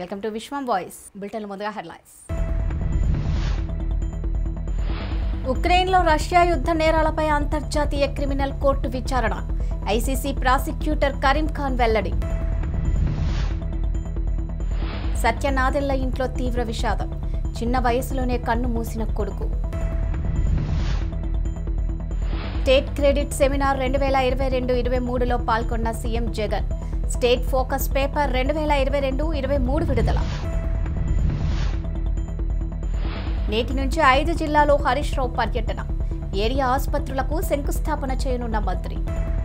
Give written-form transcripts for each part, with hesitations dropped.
Welcome to Vishwam voice. Bulletin ముందుగా headlines. ఉక్రెయిన్లో Russia యుద్ధ నేరాలపై అంతర్జాతీయ క్రిమినల్ కోర్టు విచారణ. ఐసీసీ ప్రాసిక్యూటర్ కరీం ఖాన్ వెల్లడి. సత్యనాదెళ్ల ఇంట్లో తీవ్ర విషాదం. చిన్న వయసులోనే కన్ను మూసిన కొడుకు. స్టేట్ క్రెడిట్ సెమినార్ 2022-23లో పాల్గొన్న CM Jagan. State focus paper 2022-23 విడుదల. నేటి నుంచి 5 జిల్లాలో హరీష్ రావు పర్యటన. ఏరియా ఆసుపత్రులకు శంకుస్థాపన చేయనున్న మంత్రి.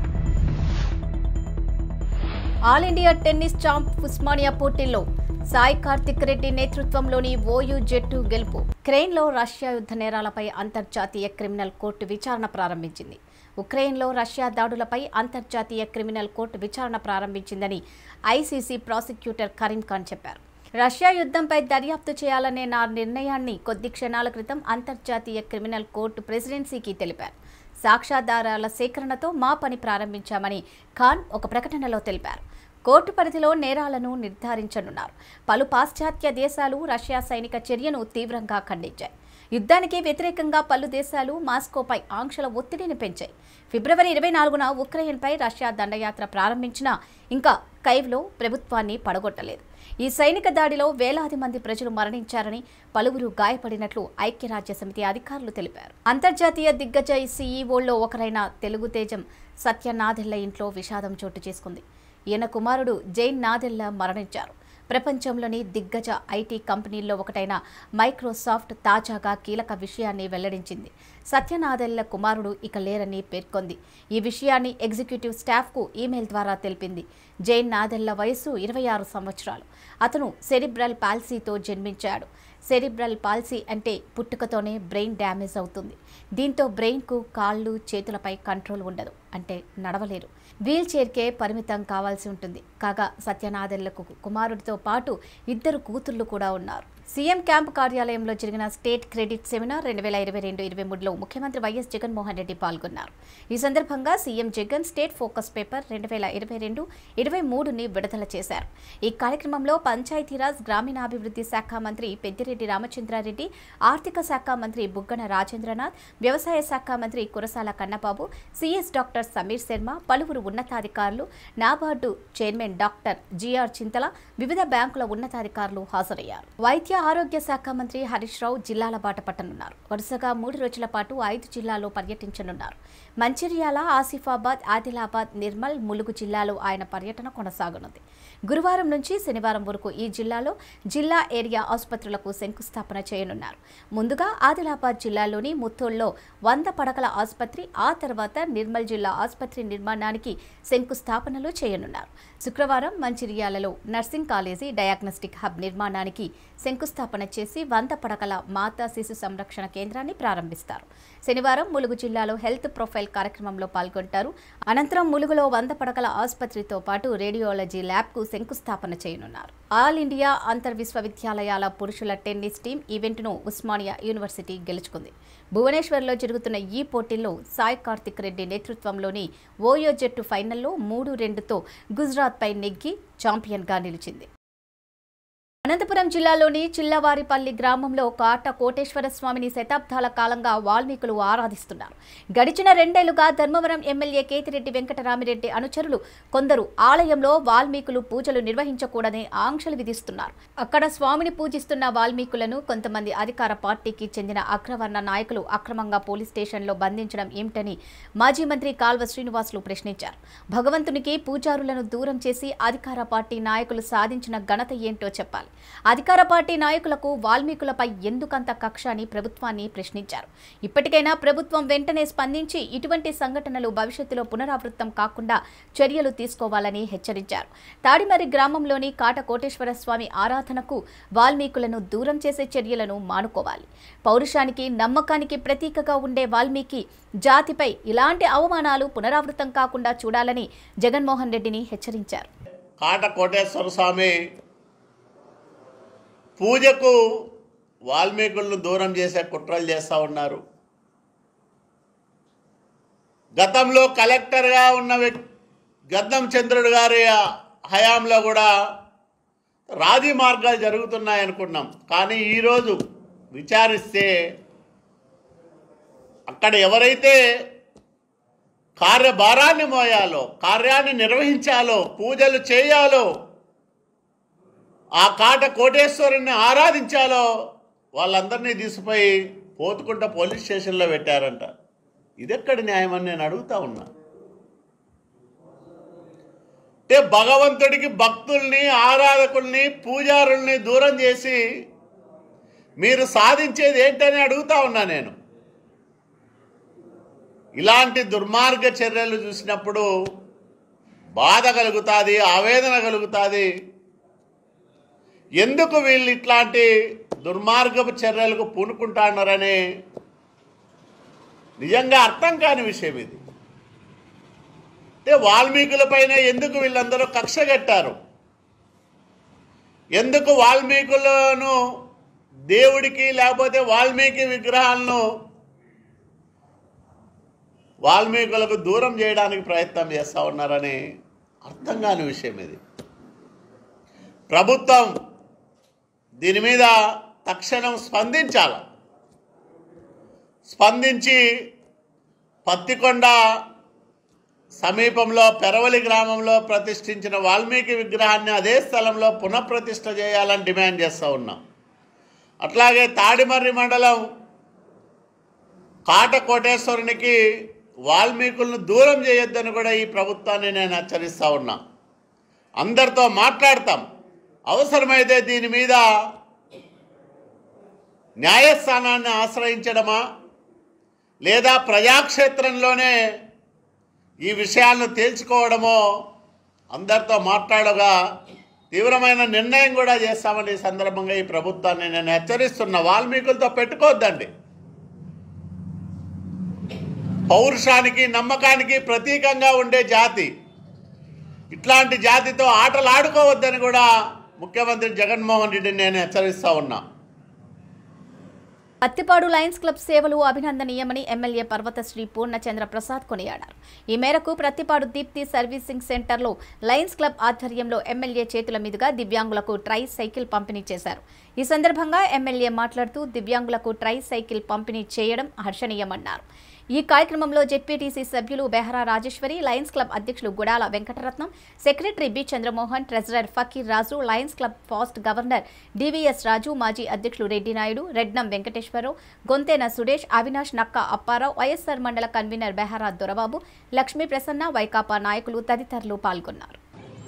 All India tennis champ Osmania పోటీల్లో సాయి కార్తిక్ రెడ్డి నేతృత్వంలోని ఓయూ జట్టు గెలుపు. ఉక్రెయిన్లో రష్యా యుద్ధ నేరాలపై అంతర్జాతీయ క్రిమినల్ కోర్టు విచారణ ప్రారంభించింది. ఉక్రెయిన్లో రష్యా దాడులపై అంతర్జాతీయ క్రిమినల్ కోర్టు విచారణ ప్రారంభించిందని ఐసీసీ ప్రాసిక్యూటర్ కరీం ఖాన్ చెప్పారు. రష్యా యుద్ధంపై దర్యాప్తు చేయాలనే నా నిర్ణయాన్ని కొద్ది క్షణాల క్రితం అంతర్జాతీయ క్రిమినల్ కోర్టు ప్రెసిడెన్సీకి తెలిపారు. సాక్ష్యాధారాల సేకరణతో మా పని ప్రారంభించామని ఖాన్ ఒక ప్రకటనలో తెలిపారు. కోర్టు పరిధిలో నేరాలను నిర్ధారించనున్నారు. పలు పాశ్చాత్య దేశాలు రష్యా సైనిక చర్యను తీవ్రంగా ఖండించాయి. యుద్ధానికి వ్యతిరేకంగా పలు దేశాలు మాస్కోపై ఆంక్షల ఒత్తిడిని పెంచాయి. ఫిబ్రవరి 24న ఉక్రెయిన్పై రష్యా దండయాత్ర ప్రారంభించినా ఇంకా కైవ్లో ప్రభుత్వాన్ని పడగొట్టలేదు. ఈ సైనిక దాడిలో వేలాది మంది ప్రజలు మరణించారని, పలువురు గాయపడినట్లు ఐక్యరాజ్యసమితి అధికారులు తెలిపారు. అంతర్జాతీయ దిగ్గజ సీఈఓల్లో ఒకరైన తెలుగు తేజం సత్యనాదెళ్ల ఇంట్లో విషాదం చోటు చేసుకుంది. ఈయన కుమారుడు జైన్ నాదెళ్ల మరణించారు. ప్రపంచంలోని దిగ్గజ ఐటీ కంపెనీల్లో ఒకటైన మైక్రోసాఫ్ట్ తాజాగా కీలక విషయాన్ని వెల్లడించింది. సత్యనాదెళ్ల కుమారుడు ఇక లేరని పేర్కొంది. ఈ విషయాన్ని ఎగ్జిక్యూటివ్ స్టాఫ్కు ఈమెయిల్ ద్వారా తెలిపింది. జైన్ నాదెళ్ల వయసు 26 సంవత్సరాలు. అతను సెరిబ్రల్ పాల్సీతో జన్మించాడు. సెరిబ్రల్ పాల్సీ అంటే పుట్టుకతోనే బ్రెయిన్ డ్యామేజ్ అవుతుంది. దీంతో బ్రెయిన్కు కాళ్ళు చేతులపై కంట్రోల్ ఉండదు, అంటే నడవలేరు. వీల్ చైర్కే పరిమితం కావాల్సి ఉంటుంది. కాగా సత్యనాదెళ్లకు కుమారుడితో పాటు 2 కూతుళ్లు కూడా ఉన్నారు. సీఎం క్యాంపు కార్యాలయంలో జరిగిన స్టేట్ క్రెడిట్ సెమినార్ 2022-23లో ముఖ్యమంత్రి వైఎస్ జగన్మోహన్ రెడ్డి పాల్గొన్నారు. ఈ సందర్భంగా CM Jagan state focus paper 2022-23ని విడుదల చేశారు. ఈ కార్యక్రమంలో పంచాయతీరాజ్ గ్రామీణాభివృద్ధి శాఖ మంత్రి పెద్దిరెడ్డి రామచంద్రారెడ్డి, ఆర్థిక శాఖ మంత్రి బుగ్గన రాజేంద్రనాథ్, వ్యవసాయ శాఖ మంత్రి కురసాల కన్నబాబు, సీఎస్ డాక్టర్ సమీర్ శర్మ, పలువురు ఉన్నతాధికారులు, NABARD chairman doctor GR Chintala, వివిధ బ్యాంకుల ఉన్నతాధికారులు హాజరయ్యారు. వైద్య ఆరోగ్య శాఖ మంత్రి హరీష్ రావు జిల్లాల బాట పట్టనున్నారు. వరుసగా 3 రోజుల పాటు 5 జిల్లాల్లో పర్యటించనున్నారు. మంచిర్యాల, ఆసిఫాబాద్, ఆదిలాబాద్, నిర్మల్, ములుగు జిల్లాలో ఆయన పర్యటన కొనసాగనుంది. గురువారం నుంచి శనివారం వరకు ఈ జిల్లాలో జిల్లా ఏరియా ఆసుపత్రులకు శంకుస్థాపన చేయనున్నారు. ముందుగా ఆదిలాబాద్ జిల్లాలోని ముత్తోల్లో 100 పడకల ఆసుపత్రి, ఆ తర్వాత నిర్మల్ జిల్లా ఆసుపత్రి నిర్మాణానికి శంకుస్థాపనలు చేయనున్నారు. శుక్రవారం మంచిర్యాలలో నర్సింగ్ కాలేజీ, డయాగ్నోస్టిక్ హబ్ నిర్మాణానికి శంకుస్థాపన చేసి 100 పడకల మాతా శిశు సంరక్షణ కేంద్రాన్ని ప్రారంభిస్తారు. శనివారం ములుగు జిల్లాలో హెల్త్ ప్రొఫైల్ కార్యక్రమంలో పాల్గొంటారు. అనంతరం ములుగులో 100 పడకల ఆసుపత్రితో పాటు రేడియాలజీ ల్యాబ్కు శంకుస్థాపన చేయనున్నారు. ఆల్ ఇండియా అంతర్ విశ్వవిద్యాలయాల పురుషుల టెన్నిస్ టీం ఈవెంట్ను ఉస్మానియా యూనివర్సిటీ గెలుచుకుంది. భువనేశ్వర్లో జరుగుతున్న ఈ పోటీల్లో సాయి కార్తిక్ రెడ్డి నేతృత్వంలోని ఓయో జట్టు ఫైనల్లో 3-2తో గుజరాత్పై నెగ్గి ఛాంపియన్గా నిలిచింది. అనంతపురం జిల్లాలోని చిల్లవారిపల్లి గ్రామంలో కాట కోటేశ్వర స్వామిని శతాబ్దాల కాలంగా వాల్మీకులు ఆరాధిస్తున్నారు. గడిచిన 2 ఏళ్లుగా ధర్మవరం ఎమ్మెల్యే కేతిరెడ్డి వెంకటరామిరెడ్డి అనుచరులు కొందరు ఆలయంలో వాల్మీకులు పూజలు నిర్వహించకూడదని ఆంక్షలు విధిస్తున్నారు. అక్కడ స్వామిని పూజిస్తున్న వాల్మీకులను కొంతమంది అధికార పార్టీకి చెందిన అగ్రవర్ణ నాయకులు అక్రమంగా పోలీస్ స్టేషన్లో బంధించడం ఏమిటని మాజీ మంత్రి కాల్వ శ్రీనివాసులు ప్రశ్నించారు. భగవంతునికి పూజారులను దూరం చేసి అధికార పార్టీ నాయకులు సాధించిన ఘనత ఏంటో చెప్పాలి. అధికార పార్టీ నాయకులకు వాల్మీకులపై ఎందుకంత కక్ష అని ప్రభుత్వాన్ని ప్రశ్నించారు. ఇప్పటికైనా ప్రభుత్వం వెంటనే స్పందించి ఇటువంటి సంఘటనలు భవిష్యత్తులో పునరావృతం కాకుండా చర్యలు తీసుకోవాలని హెచ్చరించారు. తాడిమర్రి గ్రామంలోని కాట కోటేశ్వర స్వామి ఆరాధనకు వాల్మీకులను దూరం చేసే చర్యలను మానుకోవాలి. పౌరుషానికి, నమ్మకానికి ప్రతీకగా ఉండే వాల్మీకి జాతిపై ఇలాంటి అవమానాలు పునరావృతం కాకుండా చూడాలని జగన్మోహన్ రెడ్డిని హెచ్చరించారు. కాట కోటేశ్వర స్వామి పూజకు వాల్మీకులను దూరం చేసే కుట్రలు చేస్తూ ఉన్నారు. గతంలో కలెక్టర్గా ఉన్న గద్దం చంద్రుడు గారి హయాంలో కూడా రాజీ మార్గాలు జరుగుతున్నాయనుకున్నాం. కానీ ఈరోజు విచారిస్తే అక్కడ ఎవరైతే కార్యభారాన్ని మోయాలో, కార్యాన్ని నిర్వహించాలో, పూజలు చేయాలో, ఆ కాట కోటేశ్వరుని ఆరాధించాలో వాళ్ళందరినీ తీసుకుపోయి పోతుకుంట పోలీస్ స్టేషన్లో పెట్టారంట. ఇదెక్కడి న్యాయం అని నేను అడుగుతా ఉన్నా. అంటే భగవంతుడికి భక్తుల్ని, ఆరాధకుల్ని, పూజారుల్ని దూరం చేసి మీరు సాధించేది ఏంటని అడుగుతా ఉన్నా నేను. ఇలాంటి దుర్మార్గ చర్యలు చూసినప్పుడు బాధ కలుగుతుంది, ఆవేదన కలుగుతుంది. ఎందుకు వీళ్ళు ఇట్లాంటి దుర్మార్గపు చర్యలకు పూనుకుంటున్నారని నిజంగా అర్థం కాని విషయం ఇది. అంటే వాల్మీకులపైన ఎందుకు వీళ్ళందరూ కక్ష కట్టారు? ఎందుకు వాల్మీకులను దేవుడికి లేకపోతే వాల్మీకి విగ్రహాలను వాల్మీకులకు దూరం చేయడానికి ప్రయత్నం చేస్తూ ఉన్నారని అర్థం కాని విషయం ఇది. ప్రభుత్వం దీని మీద తక్షణం స్పందించాలి. స్పందించి పత్తికొండ సమీపంలో పెరవలి గ్రామంలో ప్రతిష్ఠించిన వాల్మీకి విగ్రహాన్ని అదే స్థలంలో పునఃప్రతిష్ఠ చేయాలని డిమాండ్ చేస్తూ ఉన్నాం. అట్లాగే తాడిమర్రి మండలం కాట కోటేశ్వరునికి వాల్మీకులను దూరం చేయొద్దని కూడా ఈ ప్రభుత్వాన్ని నేను హెచ్చరిస్తూ ఉన్నా. అందరితో మాట్లాడతాం. అవసరమైతే దీని మీద న్యాయస్థానాన్ని ఆశ్రయించడమా లేదా ప్రజాక్షేత్రంలోనే ఈ విషయాలను తేల్చుకోవడమో అందరితో మాట్లాడగా తీవ్రమైన నిర్ణయం కూడా చేస్తామని ఈ సందర్భంగా ఈ ప్రభుత్వాన్ని నేను హెచ్చరిస్తున్నా. వాల్మీకులతో పెట్టుకోవద్దండి. పౌరుషానికి, నమ్మకానికి ప్రతీకంగా ఉండే జాతి. ఇట్లాంటి జాతితో ఆటలు ఆడుకోవద్దని కూడా ముఖ్యమంత్రి జగన్మోహన్ రెడ్డిని నేను హెచ్చరిస్తూ ఉన్నా. పత్తిపాడు లయన్స్ క్లబ్ సేవలు అభినందనీయమని ఎమ్మెల్యే పర్వతశ్రీ పూర్ణచంద్ర ప్రసాద్ కొనియాడారు. ఈ మేరకు ప్రత్తిపాడు దీప్తి సర్వీసింగ్ సెంటర్లో లయన్స్ క్లబ్ ఆధ్వర్యంలో ఎమ్మెల్యే చేతుల మీదుగా దివ్యాంగులకు ట్రై సైకిల్ పంపిణీ చేశారు. ఈ సందర్భంగా ఎమ్మెల్యే మాట్లాడుతూ దివ్యాంగులకు ట్రై సైకిల్ పంపిణీ చేయడం హర్షణీయమన్నారు. ఈ కార్యక్రమంలో జెడ్పీటీసీ సభ్యులు బెహరా రాజేశ్వరి, లయన్స్ క్లబ్ అధ్యక్షులు Gudala Venkataratnam, secretary B Chandramohan, treasurer Fakir Raju, Lions club past governor DVS Raju, మాజీ అధ్యక్షులు రెడ్డి నాయుడు, రెడ్నం వెంకటేశ్వరరావు, గొంతేన సురేష్, అవినాష్, నక్క అప్పారావు, వైఎస్ఆర్ మండల కన్వీనర్ బెహరా దొరబాబు, లక్ష్మీ ప్రసన్న, వైకాపా నాయకులు తదితరులు పాల్గొన్నారు.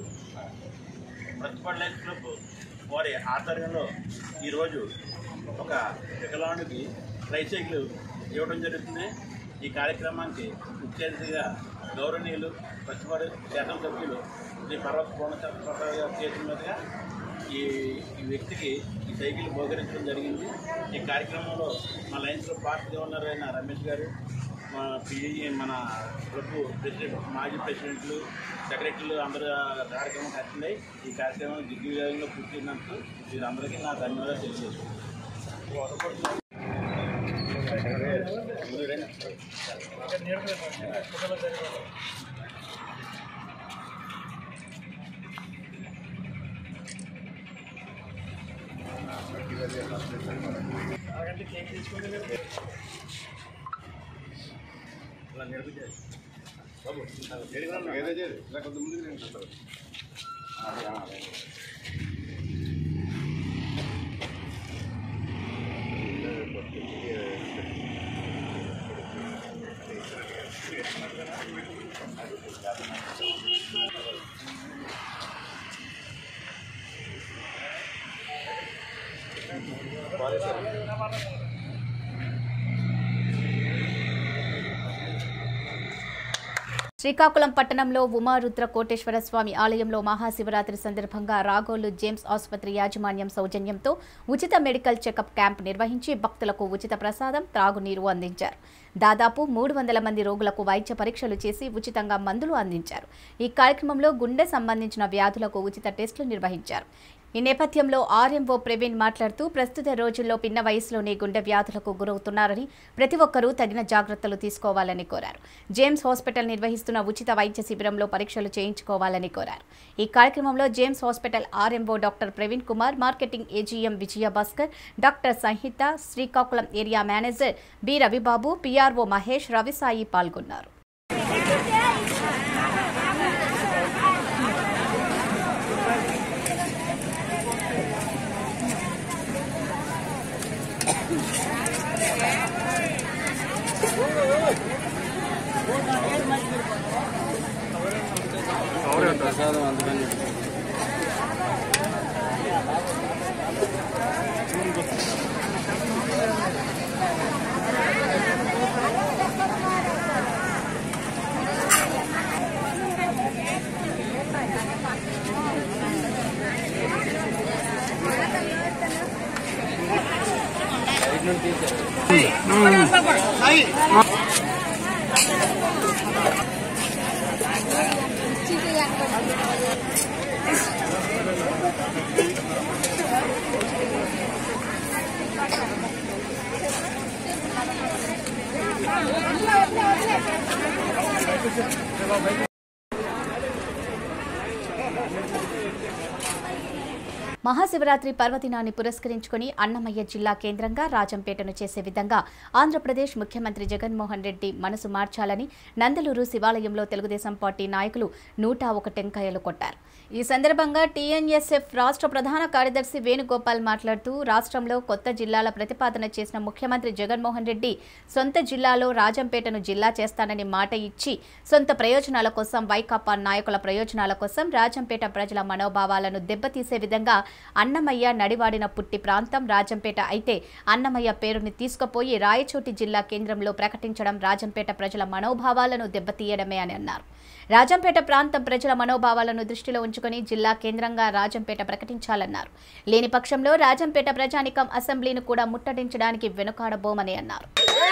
వారి ఆధ్వర్యంలో ఈరోజు ఒక వికలాంగుడికి ట్రైసైకిల్ ఇవ్వడం జరుగుతుంది. ఈ కార్యక్రమానికి ముఖ్య అతిథిగా గౌరవనీయులు పచ్చిపాడు శాసనసభ్యులు శ్రీ పర్వత పూర్ణచంద్ర గారి చేతుల మీదుగా ఈ వ్యక్తికి ఈ సైకిల్ బహుకరించడం జరిగింది. ఈ కార్యక్రమంలో మా లయన్స్ పార్టీ గవర్నర్ అయిన రమేష్ గారు, మన క్లబ్ ప్రెసిడెంట్, మాజీ ప్రెసిడెంట్లు, సెక్రటరీలు అందరూ కార్యక్రమం అటెండ్ అయ్యి ఈ కార్యక్రమం దిగ్విజయంలో పూర్తి చేసినందుకు వీరందరికీ నా ధన్యవాదాలు తెలియజేస్తున్నాను. శ్రీకాకుళం పట్టణంలో ఉమారుద్ర కోటేశ్వర స్వామి ఆలయంలో మహాశివరాత్రి సందర్భంగా రాగోలు జేమ్స్ ఆసుపత్రి యాజమాన్యం సౌజన్యంతో ఉచిత మెడికల్ చెకప్ క్యాంప్ నిర్వహించి భక్తులకు ఉచిత ప్రసాదం, త్రాగునీరు అందించారు. దాదాపు 300 మంది రోగులకు వైద్య పరీక్షలు చేసి ఉచితంగా మందులు అందించారు. ఈ కార్యక్రమంలో గుండె సంబంధించిన వ్యాధులకు ఉచిత టెస్టులు నిర్వహించారు. ఈ నేపథ్యంలో ఆర్ఎంఓ ప్రవీణ్ మాట్లాడుతూ ప్రస్తుత రోజుల్లో పిన్న వయసులోనే గుండె వ్యాధులకు గురవుతున్నారని ప్రతి ఒక్కరూ తగిన జాగ్రత్తలు తీసుకోవాలని కోరారు. జేమ్స్ హాస్పిటల్ నిర్వహిస్తున్న ఉచిత వైద్య శిబిరంలో పరీక్షలు చేయించుకోవాలని కోరారు. ఈ కార్యక్రమంలో James hospital RMO doctor Praveen Kumar, marketing AGM Vijayabhaskar, doctor Samhita, Srikakulam area manager B Ravibabu, PRO Mahesh, Ravisai పాల్గొన్నారు. ప్రసాదం అందుకని మహాశివరాత్రి పర్వదినాన్ని పురస్కరించుకుని అన్నమయ్య జిల్లా కేంద్రంగా రాజంపేటను చేసే విధంగా ఆంధ్రప్రదేశ్ ముఖ్యమంత్రి జగన్మోహన్ రెడ్డి మనసు మార్చాలని నందలూరు శివాలయంలో తెలుగుదేశం పార్టీ నాయకులు 101 టెంకాయలు కొట్టారు. ఈ సందర్భంగా టీఎన్ఎస్ఎఫ్ రాష్ట్ర ప్రధాన కార్యదర్శి వేణుగోపాల్ మాట్లాడుతూ రాష్ట్రంలో కొత్త జిల్లాల ప్రతిపాదన చేసిన ముఖ్యమంత్రి జగన్మోహన్ రెడ్డి సొంత జిల్లాలో రాజంపేటను జిల్లా చేస్తానని మాట ఇచ్చి సొంత ప్రయోజనాల కోసం, వైకాపా నాయకుల ప్రయోజనాల కోసం రాజంపేట ప్రజల మనోభావాలను దెబ్బతీసే విధంగా అన్నమయ్య నడివాడిన పుట్టి ప్రాంతం రాజంపేట అయితే అన్నమయ్య పేరుని తీసుకుపోయి రాయచోటి జిల్లా కేంద్రంలో ప్రకటించడం రాజంపేట ప్రజల మనోభావాలను దెబ్బతీయడమే అని అన్నారు. రాజంపేట ప్రాంతం ప్రజల మనోభావాలను దృష్టిలో ఉంచుకుని జిల్లా కేంద్రంగా రాజంపేట ప్రకటించాలన్నారు. లేని పక్షంలో రాజంపేట ప్రజానికం అసెంబ్లీని కూడా ముట్టడించడానికి వెనుకాడబోమని అన్నారు.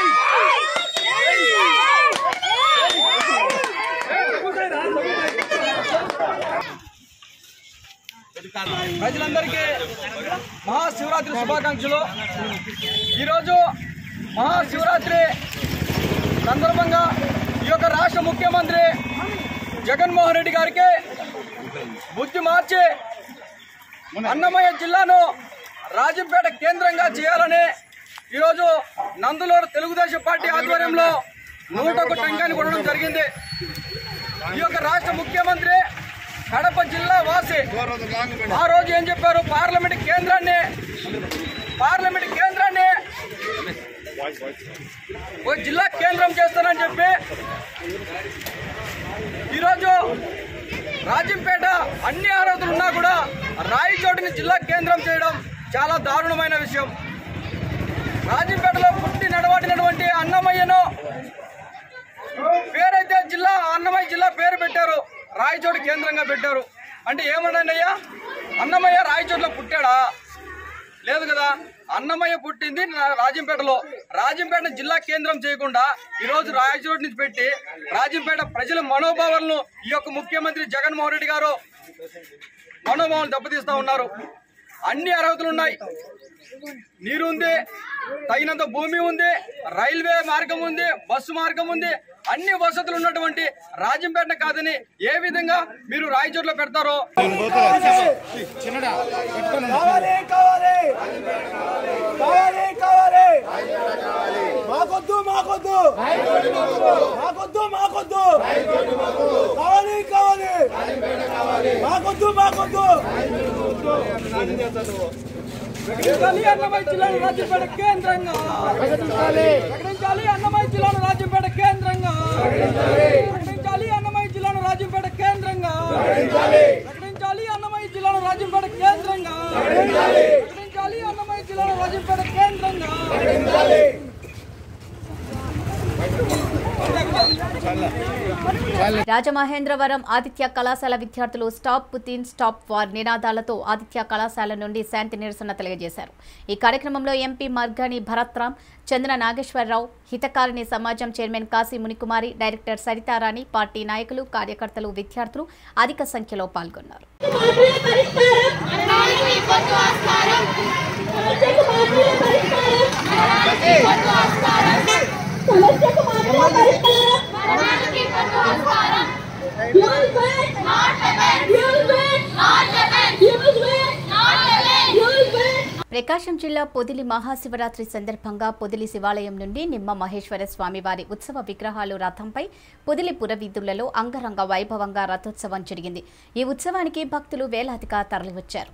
ప్రజలందరికీ మహాశివరాత్రి శుభాకాంక్షలు. ఈరోజు మహాశివరాత్రి సందర్భంగా ఈ యొక్క రాష్ట్ర ముఖ్యమంత్రి జగన్మోహన్ రెడ్డి గారికి బుద్ధి మార్చి అన్నమయ్య జిల్లాను రాజంపేట కేంద్రంగా చేయాలని ఈరోజు నందలూరు తెలుగుదేశం పార్టీ ఆధ్వర్యంలో 101 టెంకాయలు కొనడం జరిగింది. ఈ యొక్క రాష్ట్ర ముఖ్యమంత్రి కడప జిల్లా వాసి ఆ రోజు ఏం చెప్పారు, పార్లమెంట్ కేంద్రాన్ని ఒక జిల్లా కేంద్రం చేస్తానని చెప్పి ఈరోజు రాజంపేట అన్ని అర్హతలు ఉన్నా కూడా రాయచోటిని జిల్లా కేంద్రం చేయడం చాలా దారుణమైన విషయం. రాజంపేటలో పుట్టి నడవాడినటువంటి అన్నమయ్యను పేరైతే జిల్లా అన్నమయ్య జిల్లా పేరు పెట్టారు, రాయచోటి కేంద్రంగా పెట్టారు. అంటే ఏమనండి అయ్యా, అన్నమయ్య రాయచోటిలో పుట్టాడా? లేదు కదా. అన్నమయ్య పుట్టింది రాజంపేటలో. రాజంపేట జిల్లా కేంద్రం చేయకుండా ఈరోజు రాయచోటి నుంచి పెట్టి రాజంపేట ప్రజల మనోభావాలను ఈ యొక్క ముఖ్యమంత్రి జగన్మోహన్ రెడ్డి గారు మనోభావాలను దెబ్బతీస్తూ ఉన్నారు. అన్ని అర్హతలు ఉన్నాయి, నీరు ఉంది, తగినంత భూమి ఉంది, రైల్వే మార్గం ఉంది, బస్సు మార్గం ఉంది, అన్ని వసతులు ఉన్నటువంటి రాజంపేట కాదని ఏ విధంగా మీరు రాయచోట్ల పెడతారో ప్రకటించాలి అన్నమయ్య జిల్లాను రాజంపేట కేంద్రంగా. ప్రకటించాలి అన్నమయ్య జిల్లాను రాజంపేట కేంద్రంగా. ప్రకటించాలి అన్నమయ్య జిల్లాను రాజంపేట కేంద్రంగా. ప్రకటించాలి అన్నమయ్య జిల్లాను రాజంపేట కేంద్రంగా. ప్రకటించాలి అన్నమయ్య జిల్లాను రాజంపేట కేంద్రంగా. రాజమహేంద్రవరం ఆదిత్య కళాశాల విద్యార్థులు స్టాప్ పుతిన్ స్టాప్ వార్ నినాదాలతో ఆదిత్య కళాశాల నుండి శాంతి నిరసన తెలియజేశారు. ఈ కార్యక్రమంలో ఎంపీ మార్గాని భరత్రామ్, చంద్ర నాగేశ్వరరావు, హితకారిణి సమాజం chairman Kashi Munikumari, director Saritharani, party నాయకులు, కార్యకర్తలు, విద్యార్థులు అధిక సంఖ్యలో పాల్గొన్నారు. ప్రకాశం జిల్లా పొదిలి మహాశివరాత్రి సందర్భంగా పొదిలి శివాలయం నుండి నిమ్మ మహేశ్వర స్వామివారి ఉత్సవ విగ్రహాలు రథంపై పొదిలి పురవీధులలో అంగరంగ వైభవంగా రథోత్సవం జరిగింది. ఈ ఉత్సవానికి భక్తులు వేలాదిగా తరలివచ్చారు.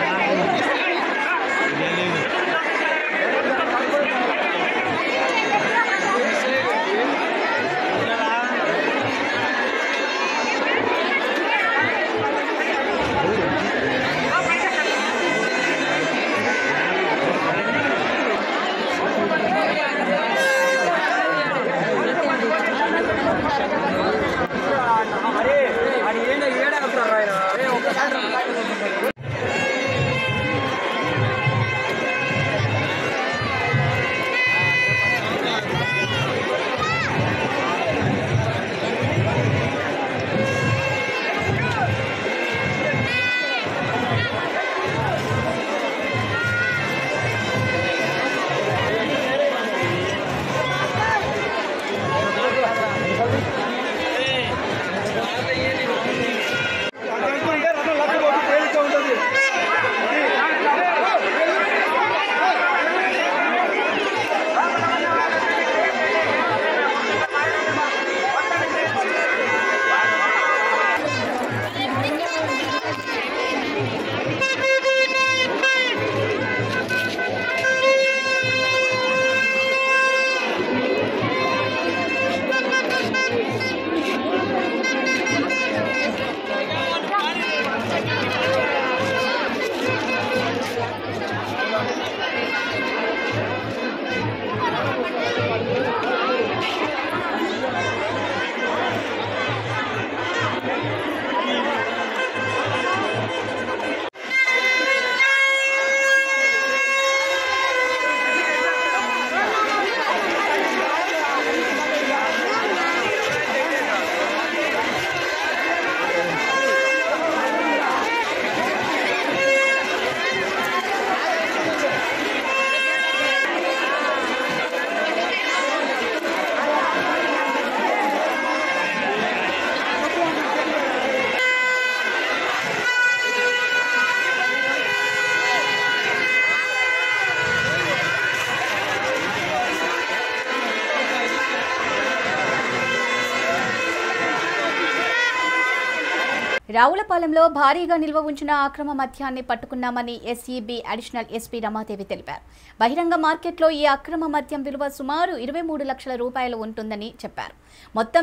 రావులపాలెంలో భారీగా నిల్వ ఉంచిన అక్రమ మద్యాన్ని పట్టుకున్నామని ఎస్ఈబీ అడిషనల్ ఎస్పీ రమాదేవి తెలిపారు. బహిరంగ మార్కెట్లో ఈ అక్రమ మద్యం విలువ సుమారు 23 లక్షల రూపాయలు ఉంటుందని చెప్పారు. మొత్తం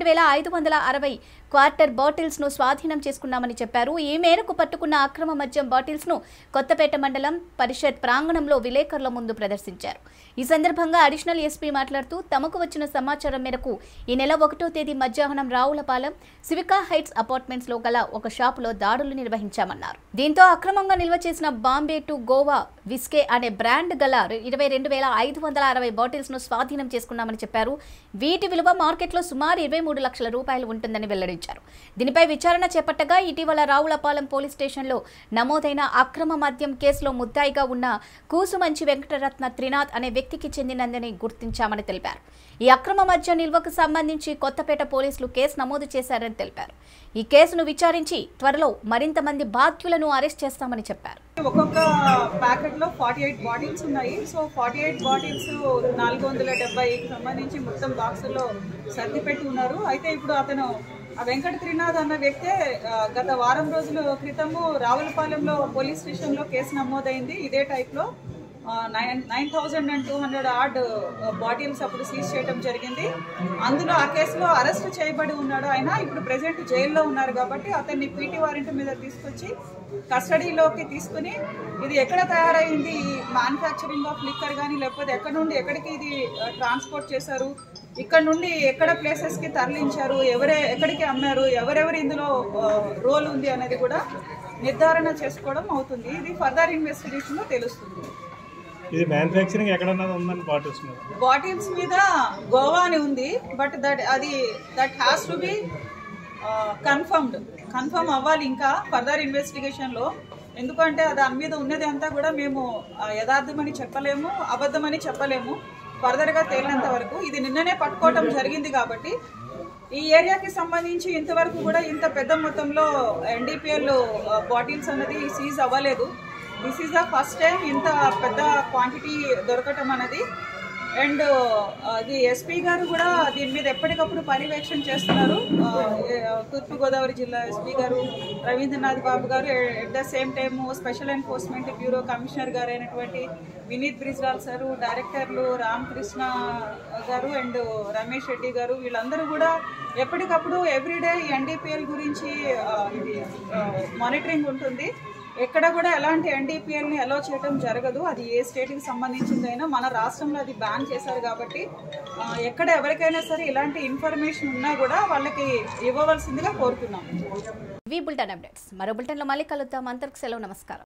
22,560 క్వార్టర్ బాటిల్స్ ను స్వాధీనం చేసుకున్నామని చెప్పారు. ఈ మేరకు పట్టుకున్న అక్రమ మద్యం బాటిల్స్ ను కొత్తపేట మండలం పరిషత్ ప్రాంగణంలో విలేకరుల ముందు ప్రదర్శించారు. ఈ సందర్భంగా అడిషనల్ ఎస్పీ మాట్లాడుతూ తమకు వచ్చిన సమాచారం మేరకు ఈ నెల 1వ తేదీ మధ్యాహ్నం రావులపాలెం సివికా హైట్స్ అపార్ట్మెంట్స్ లో గల ఒక షాపులో దాడులు నిర్వహించామన్నారు. దీంతో అక్రమంగా నిల్వ చేసిన బాంబే టు గోవా విస్కే అనే బ్రాండ్ గల 22,560 బాటిల్స్ ను స్వాధీనం చేసుకున్నామని చెప్పారు. వీటి విలువ మార్కెట్లో సుమారు 23 లక్షల రూపాయలు ఉంటుందని వెల్లడించారు. దీనిపై విచారణ చేపట్టగా ఇటీవల రావులపాలెం పోలీస్ స్టేషన్లో నమోదైన అక్రమ మద్యం కేసులో ముద్దాయిగా ఉన్న కూసుమంచి వెంకటరత్న త్రినాథ్ అనే వ్యక్తికి చెందినదని గుర్తించామని తెలిపారు. ఈ అక్రమ మద్య నిల్వకు సంబంధించి కొత్తపేట పోలీసులు కేసు నమోదు చేశారని తెలిపారు. ఈ కేసును విచారించి త్వరలో మరింత మంది బాధ్యులను అరెస్ట్ చేస్తామని చెప్పారు. ఒక్కొక్క ప్యాకెట్ లో 48 బాటిల్స్ ఉన్నాయి. సో 48 బాటిల్స్ 470కి సంబంధించి మొత్తం బాక్సుల్లో సర్ది పెట్టి ఉన్నారు. అయితే ఇప్పుడు అతను వెంకట త్రినాథ్ అన్న వ్యక్తే గత వారం రోజుల క్రితము రావులపాలెంలో పోలీస్ స్టేషన్లో కేసు నమోదైంది. ఇదే టైప్లో 9,200 ఆడ్ బాటిల్స్ అప్పుడు సీజ్ చేయడం జరిగింది. అందులో ఆ కేసులో అరెస్ట్ చేయబడి ఉన్నాడు. ఆయన ఇప్పుడు ప్రెజెంట్ జైల్లో ఉన్నారు కాబట్టి అతన్ని పీటీ వారెంట్ మీద తీసుకొచ్చి కస్టడీలోకి తీసుకుని ఇది ఎక్కడ తయారైంది, ఈ మ్యానుఫ్యాక్చరింగ్ ఆఫ్ లిక్కర్ కానీ లేకపోతే ఎక్కడ నుండి ఎక్కడికి ఇది ట్రాన్స్పోర్ట్ చేశారు, ఇక్కడ నుండి ఎక్కడ ప్లేసెస్కి తరలించారు, ఎక్కడికి అమ్మారు, ఎవరెవరు ఇందులో రోల్ ఉంది అనేది కూడా నిర్ధారణ చేసుకోవడం అవుతుంది. ఇది ఫర్దర్ ఇన్వెస్టిగేషన్లో తెలుస్తుంది. ఇది మ్యానుఫ్యాక్చరింగ్ ఎక్కడన్నా ఉందని బాటిల్స్ మీద గోవా అని ఉంది, but that has to be confirm అవ్వాలి ఇంకా ఫర్దర్ ఇన్వెస్టిగేషన్లో. ఎందుకంటే దాని మీద ఉన్నది అంతా కూడా మేము యథార్థమని చెప్పలేము, అబద్ధమని చెప్పలేము ఫర్దర్గా తేలినంత వరకు. ఇది నిన్ననే పట్టుకోవటం జరిగింది కాబట్టి ఈ ఏరియాకి సంబంధించి ఇంతవరకు కూడా ఇంత పెద్ద మొత్తంలో NDPL బాటిల్స్ అన్నది సీజ్ అవ్వలేదు. This is the first time ఇంత పెద్ద క్వాంటిటీ దొరకటం అనేది. అండ్ అది ఎస్పీ గారు కూడా దీని మీద ఎప్పటికప్పుడు పర్యవేక్షణ చేస్తున్నారు. తూర్పుగోదావరి జిల్లా ఎస్పీ గారు రవీంద్రనాథ్ బాబు గారు, at the same time special enforcement bureau commissioner గారు అయినటువంటి వినీత్ బ్రిజ్లాల్ సారు, డైరెక్టర్లు రామకృష్ణ గారు అండ్ రమేష్ రెడ్డి గారు, వీళ్ళందరూ కూడా ఎప్పటికప్పుడు ఎవ్రీడే NDPL గురించి ఇది మానిటరింగ్ ఉంటుంది. ఎక్కడ కూడా ఎలాంటి NDPLని అలో చేయడం జరగదు. అది ఏ స్టేట్కి సంబంధించిందైనా మన రాష్ట్రంలో అది బ్యాన్ చేశారు కాబట్టి ఎక్కడ ఎవరికైనా సరే ఇలాంటి ఇన్ఫర్మేషన్ ఉన్నా కూడా వాళ్ళకి ఇవ్వవలసిందిగా కోరుతున్నాం. బులెటిన్ అప్డేట్స్ మరో బులెటిన్లో మళ్ళీ కలుద్దాం. అంతవరకు సెలవు, నమస్కారం.